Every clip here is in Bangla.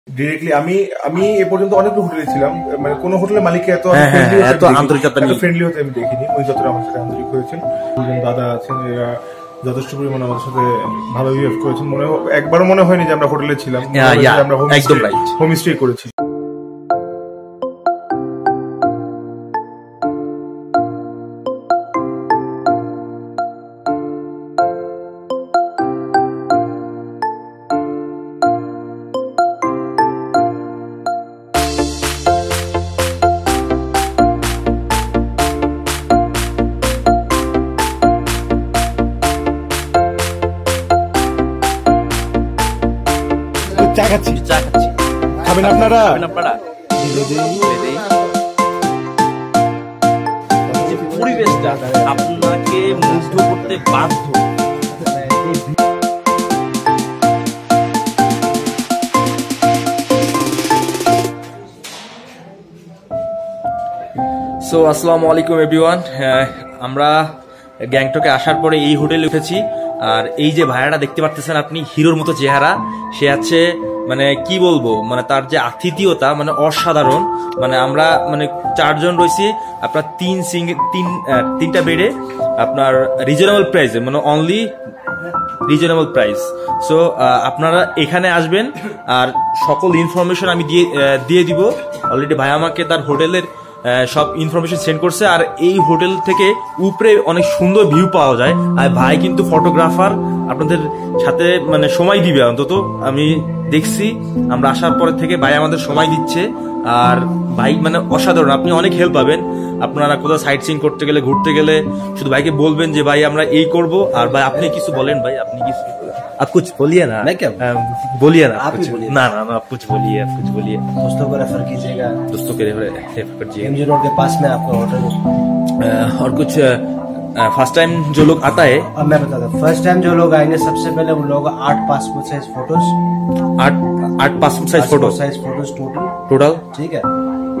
ডিরেক্টলি আমি আমি এ পর্যন্ত অনেক হোটেলে ছিলাম, মানে কোন হোটেলের মালিককে এত ফ্রেন্ডলি হতে আমি দেখিনি। ওই যতটা আমার সাথে আন্তরিক হয়েছেন, দুজন দাদা আছেন, এরা যথেষ্ট পরিমাণে আমাদের সাথে ভালো বিহেভ করেছেন। একবারও মনে হয়নি যে আমরা হোটেলে ছিলাম, আমরা হোমস্টে করেছি। চা খাচ্ছি খাবেন আপনারা? পরিবেশটা আপনাকে মুগ্ধ করতে বাধ্য। সো আসসালামু আলাইকুম এভরিওয়ান, আমরা গ্যাংটকে আসার পরে এই হোটেলে উঠেছি। আর এই যে ভাইয়াটা দেখতে পাচ্ছেন আপনি, হিরোর মতো চেহারা, সে আছে মানে কি বলবো, মানে তার যে আতিথেয়তা মানে অসাধারণ। মানে আমরা মানে 4 জন রয়েছি, আপনার তিনটা বেডে আপনার রিজনেবল প্রাইসে, মানে অনলি রিজনেবল প্রাইস। সো আপনারা এখানে আসবেন আর সকল ইনফরমেশন আমি দিয়ে দিব। অলরেডি ভাই আমাকে তার হোটেলের সব ইনফরমেশন সেন্ড করছে। আর এই হোটেল থেকে উপরে অনেক সুন্দর ভিউ পাওয়া যায়। আর ভাই কিন্তু ফটোগ্রাফার, আপনাদের সাথে মানে সময় দিবে। অন্তত আমি দেখছি আমরা আসার পরে থেকে ভাই আমাদের সময় দিচ্ছে। আর ভাই মানে অসাধারণ, আপনি অনেক হেল্প পাবেন। আপনারা কোথাও সাইট সিইং করতে গেলে, ঘুরতে গেলে শুধু ভাইকে বলবেন যে ভাই আমরা এই করব। আর ভাই আপনি কিছু বলেন, ভাই আপনি কিছু आप कुछ बोलिए ना। मैं क्या बोलिए ना, आप कुछ ना ना आप कुछ बोलिए, आप कुछ बोलिए। दोस्तों को रेफर कीजिएगा, दोस्तों के रेफर कीजिए। एमजी रोड के पास में आपका होटल। और कुछ फर्स्ट टाइम जो लोग आता है, अब मैं बताता हूँ, फर्स्ट टाइम जो लोग आएंगे सबसे पहले उन लोगों को 8 passport size photos, 8 passport size photos total, ठीक है।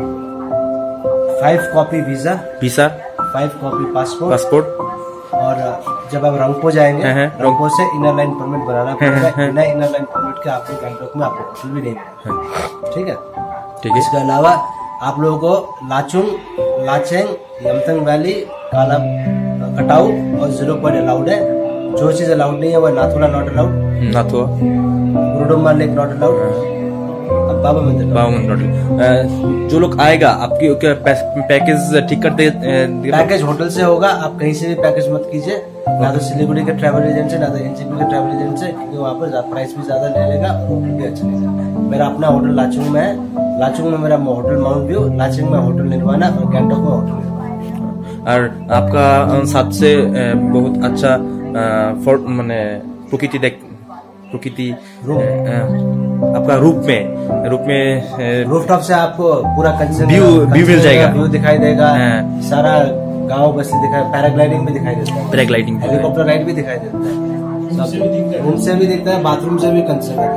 5 कॉपी वीजा, 5 कॉपी पासपोर्ट। और जब आप रंगपो जाएंगे, रंगपो से इनर लाइन परमिट बनाना पड़ेगा। बिना इनर लाइन परमिट के आपको गैंगटॉक में आपको होटल भी नहीं मिलेगा, ठीक है। इसके अलावा आप लोगों को लाचुंग, लाचेंग, यमथंग वैली, काला कटाऊ और 0 पॉइंट अलाउड है। जो चीज अलाउड नहीं है वो नाथुला नॉट अलाउड, गुरुडुम्बा lake not allowed, Baba Mandir not. जो लोग आएगा आपकी पैकेज ठीक कर दे। पैकेज होटल से होगा, आप कहीं से भी पैकेज मत कीजिए, ना तो सिलीगुड़ी के ट्रैवल एजेंट से, ना तो एनजीपी के ट्रैवल एजेंट से, क्योंकि वहाँ पर प्राइस भी ज्यादा ले लेगा और होटल भी अच्छा नहीं लेगा। मेरा अपना होटल लाचुंग में है, लाचुंग में मेरा होटल माउंट व्यू, लाचुंग में होटल निर्वाणा और गैंगटॉक में होटल निर्वाणा। और आपका साथ से बहुत अच्छा मैंने प्रकृति आपका रूप में रूफटॉप से आपको पूरा व्यू मिल जाएगा, व्यू दिखाई देगा, सारा गांव बस्ती दिखाई, पैराग्लाइडिंग भी दिखाई देता है, पैराग्लाइडिंग हेलीकॉप्टर राइड भी दिखाई देता है, रूम से भी दिखता है, बाथरूम से भी कंसर्न है।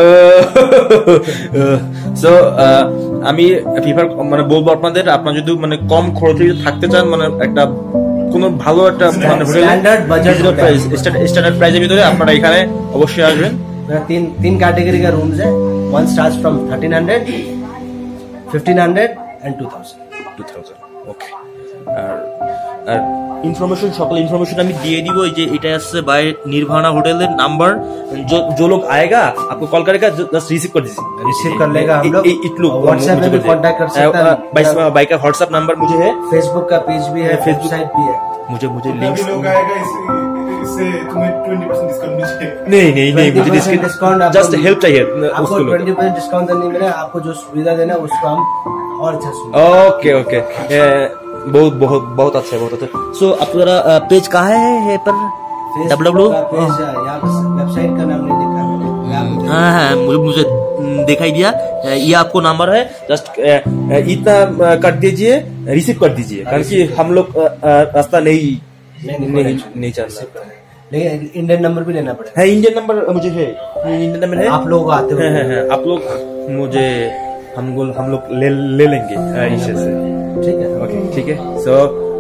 সো আমি প্রিফার মানে বলবো আপনাদের, আপনারা যদি মানে কম খরচে থাকতে চান, মানে একটা কোনো ভালো একটা মানে স্ট্যান্ডার্ড বাজেট প্রাইস, স্ট্যান্ডার্ড প্রাইসের ভিতরে আপনারা এখানে অবশ্যই আসবেন। तीन कैटेगरी का रूम्स है। One start from 1300, 1500 and 2000। Okay. আর ইনফরমেশন, সকল ইনফরমেশন আমি দিয়ে দিব। এই যে এটা আছে বাই निर्वाणा होटल नंबर, जो लोग आएगा आपको कॉल करेगा, जस्ट रिसीव कर लेगा हम लोग। व्हाट्सएप में भी कांटेक्ट कर सकते हैं। बाई का व्हाट्सएप नंबर मुझे है, फेसबुक का पेज भी है, फेसबुक साइट भी है। मुझे लिंक लोग आएगा इससे तुम्हें 20% डिस्काउंट मिलेगा। नहीं मुझे डिस्काउंट जस्ट हेल्प चाहिए। आपको 20% डिस्काउंट नहीं मिलेगा, आपको जो सुविधा देना उसको हम और अच्छा सुविधा। ओके बहुत अच्छा, बहुत अच्छा। सो आपका पेज कहाँ है पर? www वेबसाइट का नाम नहीं लिखा है। हाँ मुझे दिखाई दिया। ये आपको नंबर है, जस्ट इतना कर दीजिए, रिसीव कर दीजिए, कारण कि हम लोग रास्ता नहीं चल सकता। लेकिन इंडियन नंबर भी लेना पड़ेगा। है इंडियन नंबर मुझे है, इंडियन नंबर है। आप लोग आते हैं, आप लोग मुझे हम लोग ले लेंगे इसे से, ঠিক আছে। ওকে ঠিক আছে। সো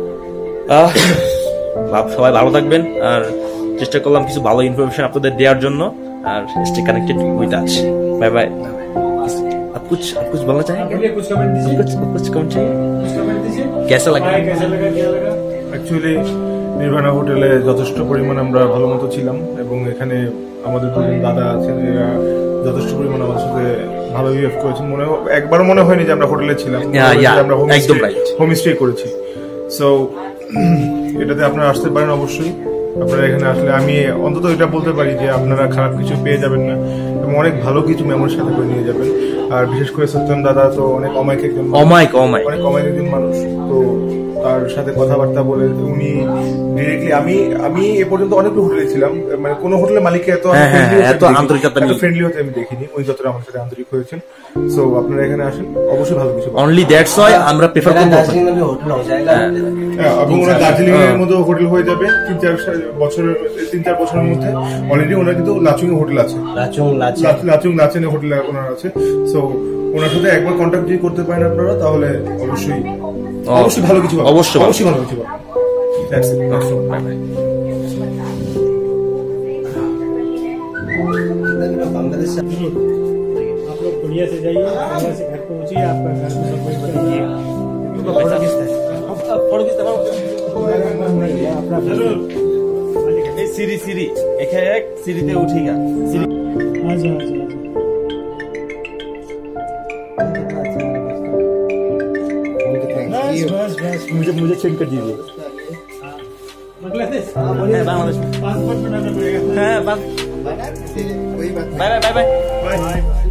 সবাই ভালো থাকবেন, আর চেষ্টা করলাম কিছু ভালো ইনফরমেশন আপনাদের দেওয়ার জন্য। আর stay connected with us. Bye bye. कुछ बोलना चाहेंगे? कुछ कमेंट चाहिए? कैसा लगा? অ্যাকচুয়ালি নির্বাণা হোটেলে যথেষ্ট পরিমাণ আমরা ভালো মতো ছিলাম এবং এখানে আমাদের দুজন দাদা আছেন, এরা যথেষ্ট পরিমাণ আমাদের সাথে ভালো বিহেভ করেছেন। একবারও মনে হয়নি যে আমরা হোটেলে ছিলাম, আমরা হোম স্টে করেছি। সো এটাতে আপনারা আসতে পারেন অবশ্যই। আপনারা এখানে আসলে আমি অন্তত এটা বলতে পারি যে আপনারা খারাপ কিছু পেয়ে যাবেন না এবং অনেক ভালো কিছু মেমোরির সাথে করে নিয়ে যাবেন। আর বিশেষ করে সত্যম দাদা তো অনেক অনেক অমায়িক একজন মানুষ, তো তার সাথে কথাবার্তা বলে উনি ডিরেক্টলি আমি এ পর্যন্ত অনেক হোটেলে ছিলাম, মানে কোন হোটেলের মালিককে এত ফ্রেন্ডলি হতে আমি দেখিনি। উনি যতটা আমার সাথে আন্তরিক হয়েছেন। সো আপনারা এখানে আসেন, অবশ্যই ভালো কিছু অনলি দ্যাটস হোয়াই আমরা প্রেফার করব। এবং ওনার দার্জিলিং এর মধ্যে হোটেল হয়ে যাবে 3-4 বছরের মধ্যে। অলরেডি ওনার কিন্তু লাচুং এ হোটেল আছে, লাচুং লাচেনে হোটেল ওনার আছে। সো ওনার সাথে একবার কন্ট্যাক্ট যদি করতে পারেন আপনারা, তাহলে অবশ্যই ভালো কিছু পাবেন। অবশ্যই ভালো কিছু পাবেন। That's it. Bye bye. Bangladesh आप लोग बढ़िया से जाइए, बढ़िया से घर पहुंचिए, आपका घर में सब कुछ करिए। सीरी एक सीरीते उठेगा। बस मुझे चेक कर दीजिए। बांग्लादेश पासपोर्ट बनाना पड़ेगा। Bye bye.